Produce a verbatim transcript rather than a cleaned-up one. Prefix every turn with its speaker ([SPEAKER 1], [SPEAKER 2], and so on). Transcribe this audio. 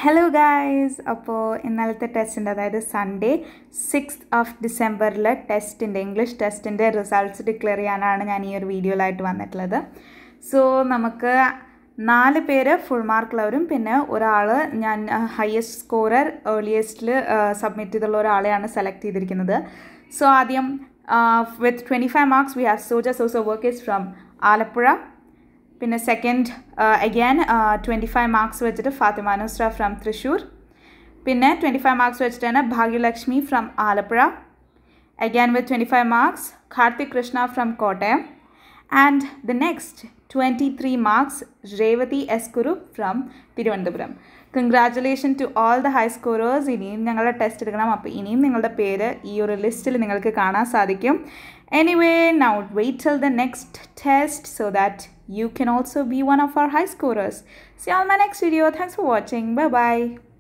[SPEAKER 1] Hello guys, അപ്പോൾ ഇന്നലത്തെ ടെസ്റ്റിൻ്റെ അതായത് സൺഡേ സിക്സ്ത് ഓഫ് ഡിസംബറിലെ ടെസ്റ്റിൻ്റെ ഇംഗ്ലീഷ് ടെസ്റ്റിൻ്റെ റിസൾട്ട്സ് ഡിക്ലെയർ ചെയ്യാനാണ് ഞാൻ ഈ ഒരു വീഡിയോയിലായിട്ട് വന്നിട്ടുള്ളത്. സോ നമുക്ക് നാല് പേര് ഫുൾ മാർക്കുള്ളവരും പിന്നെ ഒരാൾ ഞാൻ ഹയസ്റ്റ് സ്കോറർ ഏർലിയസ്റ്റിൽ സബ്മിറ്റ് ചെയ്തുള്ള ഒരാളെയാണ് സെലക്ട് ചെയ്തിരിക്കുന്നത്. സോ ആദ്യം with twenty five marks we have സോജ സോസോ വർക്കേഴ്സ് ഫ്രം ആലപ്പുഴ. പിന്നെ second again twenty five marks വെച്ചിട്ട് ഫാത്തിമ നുസ്ര ഫ്രം തൃശ്ശൂർ. പിന്നെ ട്വൻറ്റി ഫൈവ് മാർക്സ് വെച്ചിട്ടാണ് Bhagyalakshmi from Alappuzha. Again with twenty five marks Karthik Krishna from Kottayam. And the next twenty three marks Revathi S Kuru from Thiruvananthapuram. Congratulation to all the high scorers. ഇനിയും ഞങ്ങളുടെ test എടുക്കണം, അപ്പോൾ ഇനിയും നിങ്ങളുടെ പേര് ഈ ഒരു ലിസ്റ്റിൽ നിങ്ങൾക്ക് കാണാൻ സാധിക്കും. Anyway, now wait till the next test so that you can also be one of our high scorers. See you on my next video. Thanks for watching. Bye bye.